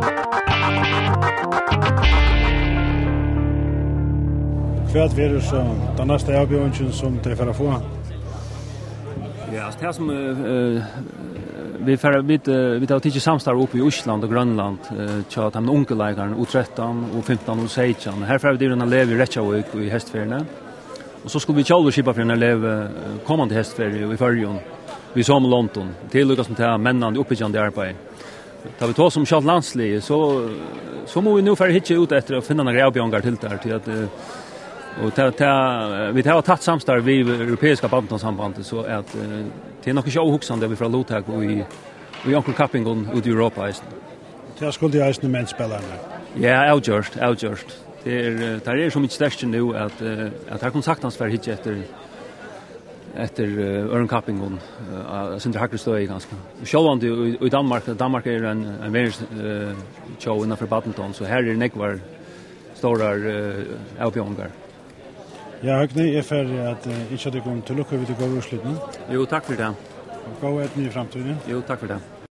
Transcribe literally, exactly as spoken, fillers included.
Kvart ver så den nästa avbjörningen som det för att få. Ja, det här som uh, vi får vi vi tar till samstarv uppe i Island och Grönland uh, tja de unga läkarna U tretton och femton och sexton. Här får vi den lever i Reykjavik i hästfärna. Och så skulle vi själva skipa för en elev kommande hästfärja i Färjön. Vi som London till Lucas som tar männen uppbyggande arbete. Tar vi tar som själv landslig så så må vi nu för hitta ut efter att finna några grävbjörnar till där till att och ta ta vi har tagit samstarv vi europeiska badmintonsambandet så att det är nog inte ohuxande vi från Lotag och i i Onkel Kappingen ut i Europa ist. Det skulle jag ju men spelarna. Ja, outjust, outjust. Det är det är så mycket störst nu att att har kontaktans för hitta efter efter Örn Kappingen uh, sen har det i ganska. Självande i Danmark, Danmark är en en väldigt show innan för badminton så här är det nekvar stora avbjörningar. Ja, Högni, är för att uh, inte det kommer till lucka vid det går urslutning. Jo, tack för det. Och gå ett ny framtiden. Jo, tack för det.